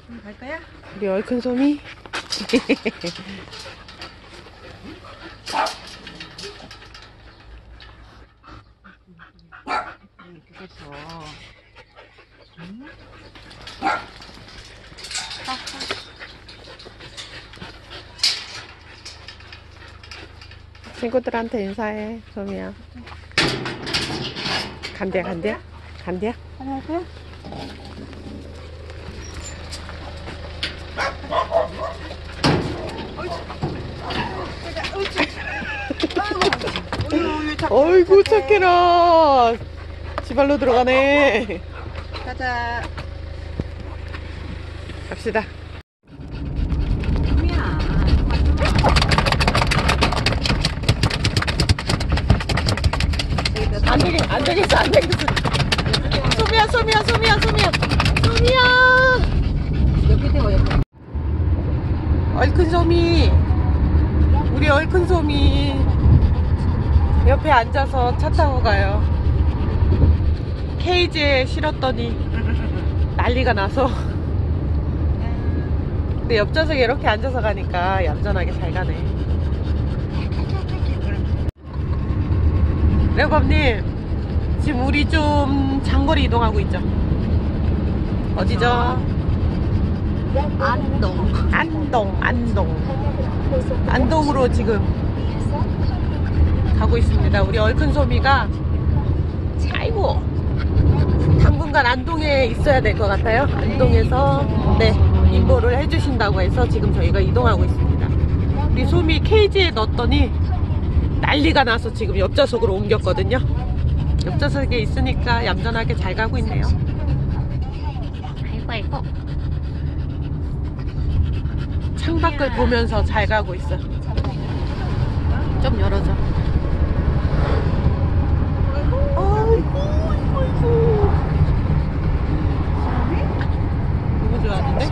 갈 거야? 우리 얼큰 솜이. 그래서 친구들한테 인사해, 솜이야. 간대야, 간대야? 간대야? 하나 할 거야? 어이구, 착해라. 지발로 들어가네. 가자. 갑시다. 소미야. 안 되겠어, 안 되겠어, 안 되겠어. 솜이야, 솜이야, 솜이야, 솜이야. 솜이야. 옆에 대고 옆에. 얼큰 솜이. 우리 얼큰 솜이. 옆에 앉아서 차 타고 가요. 케이지에 실었더니 난리가 나서. 근데 옆좌석에 이렇게 앉아서 가니까 얌전하게 잘 가네. 레오밥님, 지금 우리 좀 장거리 이동하고 있죠? 어디죠? 안동. 안동으로 지금 가고 있습니다. 우리 얼큰 솜이가 아이고 당분간 안동에 있어야 될 것 같아요. 안동에서 네 인보를 해주신다고 해서 지금 저희가 이동하고 있습니다. 우리 솜이 케이지에 넣었더니 난리가 나서 지금 옆좌석으로 옮겼거든요. 옆좌석에 있으니까 얌전하게 잘 가고 있네요. 아이고 창밖을 보면서 잘 가고 있어. 좀 열어줘. 아이고. 너무 좋아하는데?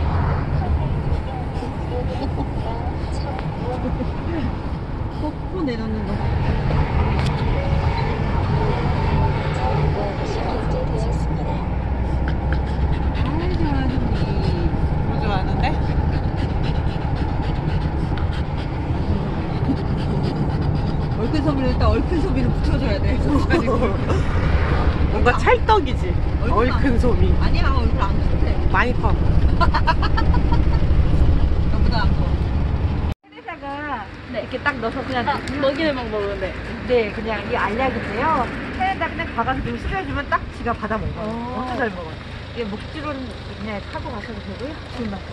코 내놓는 거. 너무 좋아하는데? 얼큰 소미를 일단 얼큰 소미를 붙여줘야 돼. 뭔가 찰떡이지. 얼큰 솜이. 아니야 얼굴 안 큰데. 많이 커. 너보다 안 커. 테레사가 이렇게 딱 넣어서 그냥 먹이는 방법인데. 네 그냥 이 알약인데요. 테레사 그냥 박아서 좀 수저주면 딱 지가 받아 먹어. 엄청 잘 먹어. 이게 목줄은 그냥 타고 가셔도 되고요. 지금 막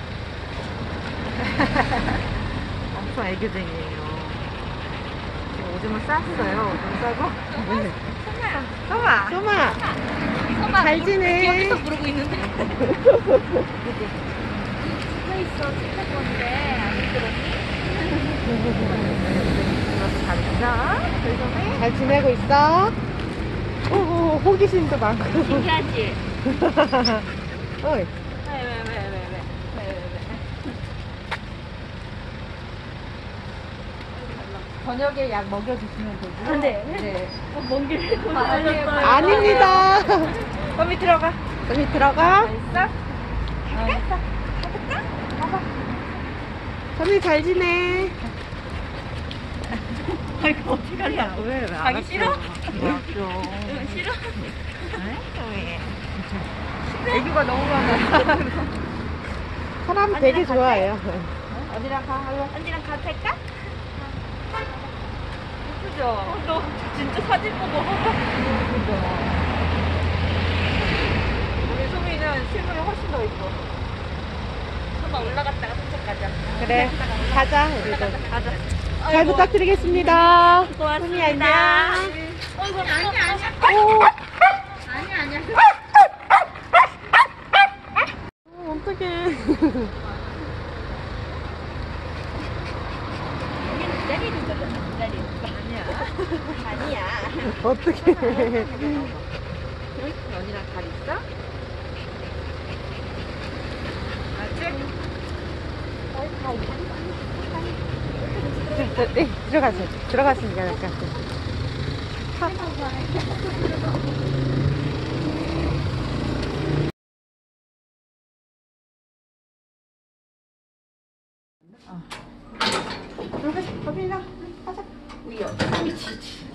엄청 애교쟁이에요. 지금 오줌을 쌌어요. 오줌 싸고. 네. 소마. 솜아, 엄마, 잘 지내. 여기서 부르고 있는데. 서 있어. 책할 건데 안 들었니? 잘 있어. 그래서 잘 지내고 있어? 오, 호기심도 많고. 신기하지? 어이. 왜. 저녁에 약 먹여주시면 되고요. 네. 먼 길을 아니에요. 아닙니다. 솜이 들어가. 솜이 들어가. 있어? 솜이 잘 지내. 아이고, 어떻게 하냐. 왜? 가기 싫어? 싫어? 애교가 너무 많아. 사람 되게 좋아해요. 어디랑 가? 할래? 언니랑 같이 할까? 예쁘죠? 너 진짜 사진 보고 우리 소미는 실물이 훨씬 더 이뻐. 한번 올라갔다가 산책 가자. 그래, 가자, 우리도. 가자. 잘 부탁드리겠습니다. 솜이 고맙습니다. 안녕. 어이구, 아니야. 오, 아니야. 어떡해. 기다리는 거잖아, 기다리는 거. 아니야. 어떡해. 언니랑 잘 있어? 네, 들어가세요. 들어가시니까 약간. 들어가자. 범인아, 가자. 우여. 그렇지.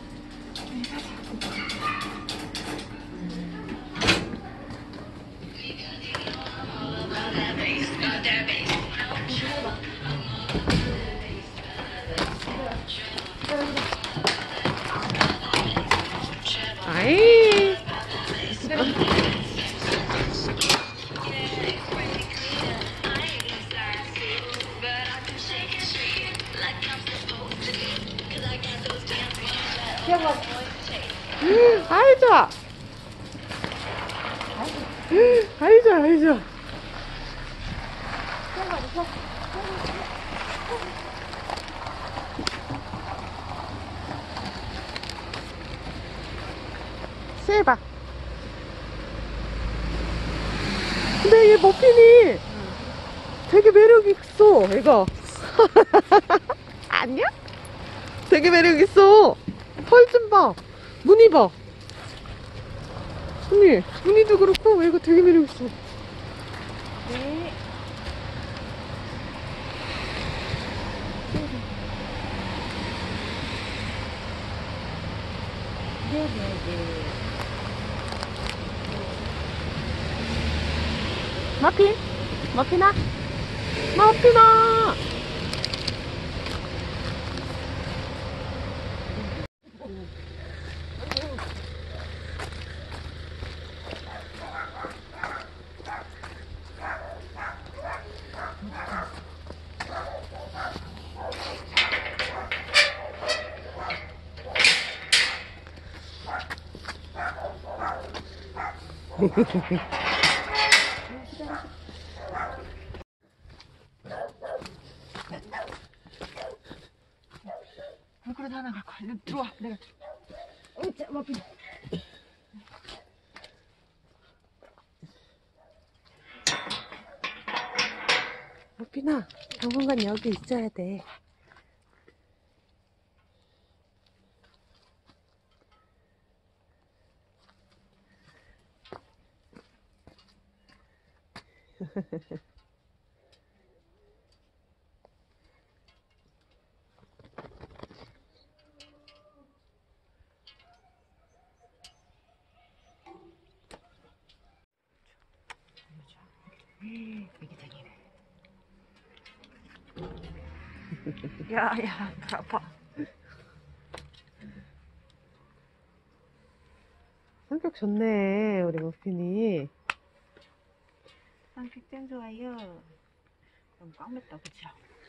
아이. 아이 좋아. 아이 좋아, 아이 좋아. 세봐. 근데 얘 머핀이 되게 매력 있어, 얘가. 아니야? 되게 매력 있어. 펄 좀 봐. 무늬 봐. 언니, 무늬도 그렇고 얘가 되게 매력 있어. 네. 네네네. 머핀? 머핀아? 머핀아! 물그릇 하나 갖고 와. 들어와. 내가 들어. 자, 머핀. 머핀아, 당분간 여기 있어야 돼. 애기쟁이네. 야, 야, 배 아파. 성격 좋네, 우리 머핀이. 성격 짱 좋아요. 너무 꽉 맸다, 그쵸?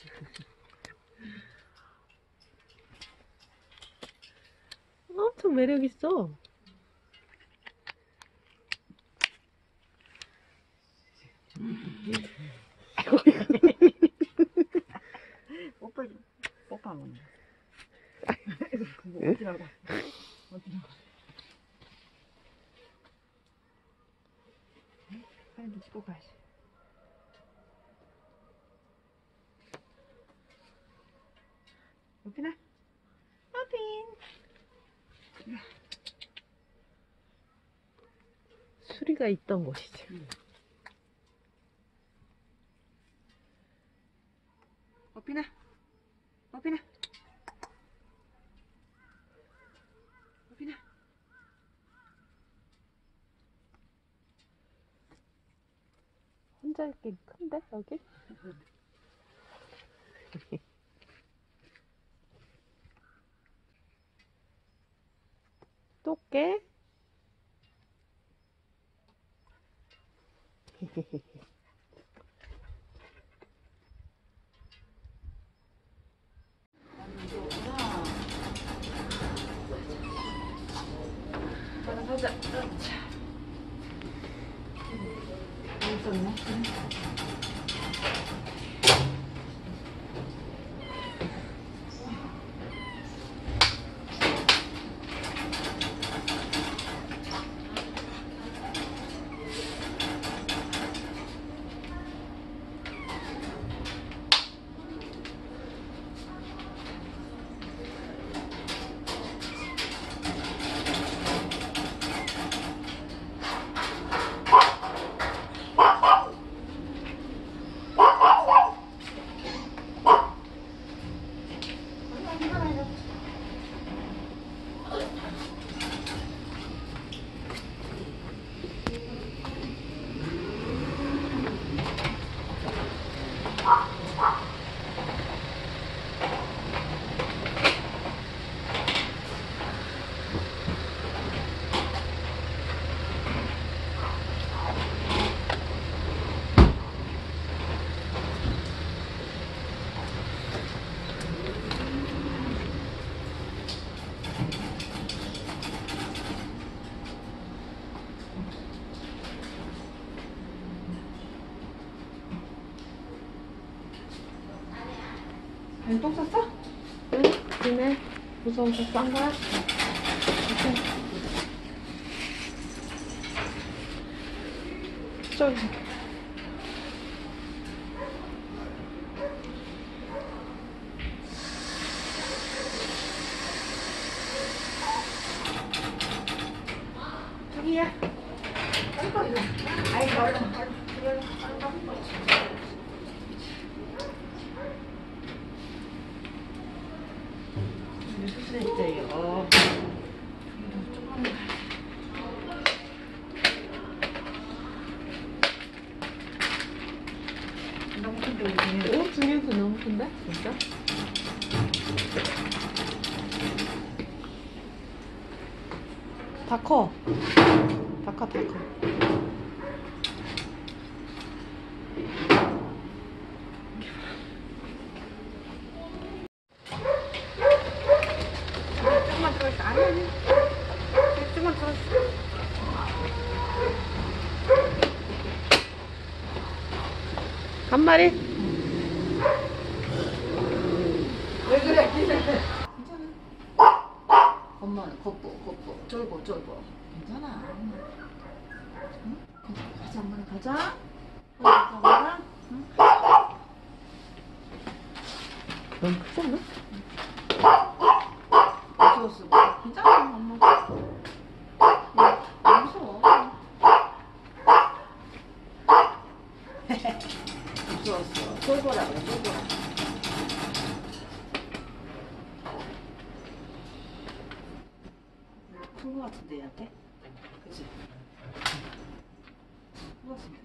엄청 매력 있어. 오빠, 오빠 먹는 그거 어디라고? 어디라고? 사진 찍고 가야지. 머핀아? 머핀! 수리가 있던 곳이지. 머핀아? 머핀아? 머핀아? 혼자 있긴 큰데, 여기? 또 깨? 가자. 자. 있었네. 아니, 똥 쌌어? 응? 그네 무서워서 싼 거야? 저기. 저기야. 빨리 가. 아이, 얼른. 수술했어요. 너무 큰데 우리 오, 중에서 너무 큰데? 진짜? 다 커. 다 커, 다 커. 조금만 들어있어. 아니. 조금만 들어있어. 한 마리? 왜 그래? 엄마는 걷고 쫄고 괜찮아. 응? 가자 엄마는 가자. 가자. 응? 너무 크지 않나? 무서웠어. 괜찮아 엄마. 안 무서워. 무서웠어. 쫄보라고 쫄보. 큰 거 같은데 얘한테? 그치? 큰 거 같은데.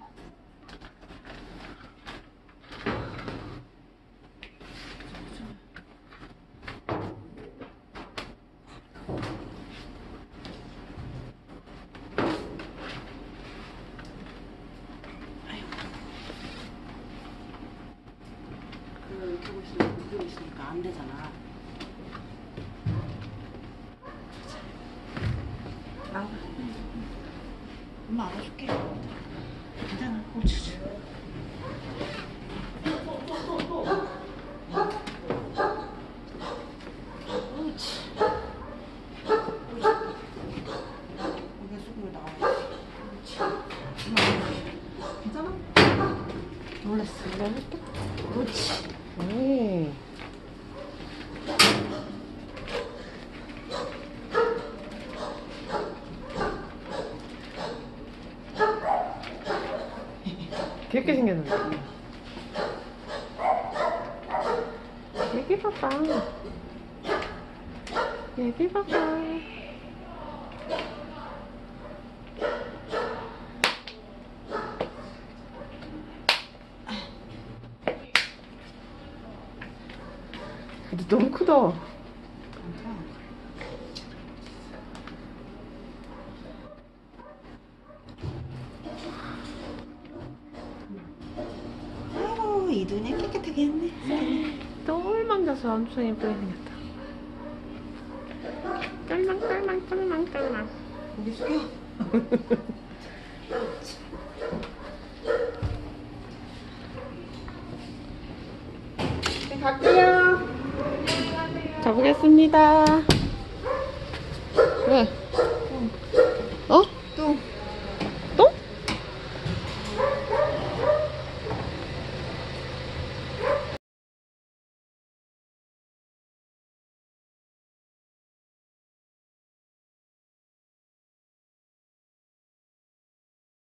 이렇게 하고 있으면 물고 있으니까 안 되잖아. 나와. 엄마 안아줄게. 괜찮아. 옳지. 옳지. 고개 숙이고 나와. 옳지. 엄마 안아줄게. 괜찮아? 놀랐어. 내가 할게. 옳지. 네. 귀엽게 생겼는데. 얘기 봐봐. 얘기 봐봐. 근데 너무 크다. 아이고 이 눈이 깨끗하게 했네. 똘망 져서 엄청 예쁘게 생겼다. 똘망. 고개 숙여. 네, 갈게요. 가보겠습니다. 왜?